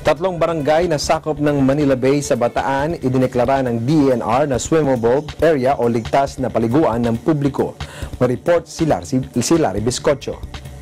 Tatlong barangay na sakop ng Manila Bay sa Bataan, idineklara ng DENR na swimmable area o ligtas na paliguan ng publiko. May-report si Larry Biscocho.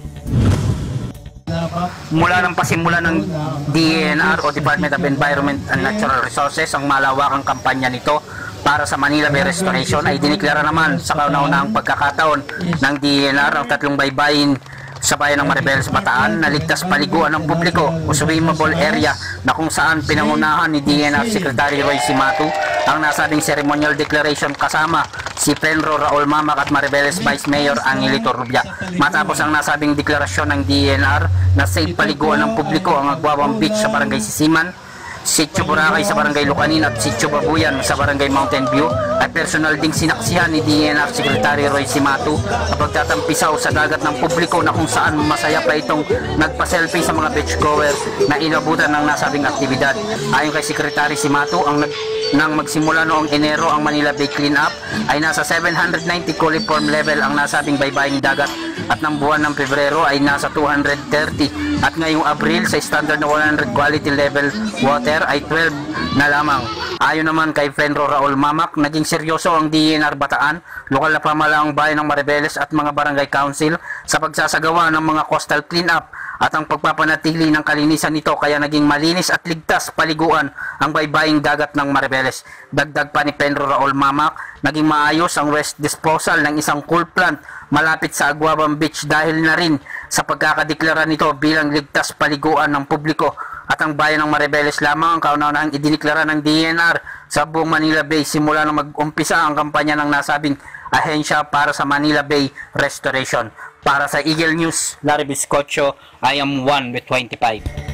Mula ng pasimula ng DENR o Department of Environment and Natural Resources ang malawakang kampanya nito para sa Manila Bay Restoration ay dineklara naman sa kauna-unahang pagkakataon ng DENR ang tatlong baybayin sa bayan ng Maribel sa Bataan na ligtas paliguan ng publiko o swimmable area na kung saan pinangunahan ni DENR Secretary Roy Simatu ang nasabing ceremonial declaration kasama si Penro Raul Mamak at Maribeles Vice Mayor Angelito Rubia. Matapos ang nasabing deklarasyon ng DENR na safe paliguan ng publiko ang Agwawang Beach sa barangay Sisiman, Sitio Boracay sa barangay Lucanin at Sitio Babuyan sa barangay Mountain View ay personal ding sinaksihan ni DENR Secretary Roy Simatu ang pagtatampisaw sa dagat ng publiko na kung saan masaya pa itong nagpa-selfie sa mga beachgoer na inabutan ng nasabing aktibidad. Ayon kay Secretary Simatu, nang magsimula noong Enero ang Manila Bay Cleanup ay nasa 790 coliform level ang nasabing baybaying dagat at ng buwan ng Pebrero ay nasa 230 at ngayong Abril sa standard na 100 quality level water ay 12 na lamang. Ayon naman kay Penro Raul Mamak, naging seryoso ang DENR Bataan, lokal na pamahalaang bayan ng Maribeles at mga barangay council sa pagsasagawa ng mga coastal cleanup at ang pagpapanatili ng kalinisan nito kaya naging malinis at ligtas paliguan ang baybaying dagat ng Maribeles. Dagdag pa ni Penro Raul Mamak, naging maayos ang waste disposal ng isang coal plant malapit sa Agwawang Beach dahil na rin sa pagkakadeklara nito bilang ligtas paliguan ng publiko at ang bayan ng Maribeles lamang ang kauna-unahang idineklara ng DENR sa buong Manila Bay simula nang mag-umpisa ang kampanya ng nasabing ahensya para sa Manila Bay Restoration. Para sa Eagle News, Larry Biscocho, I am 1 with 25.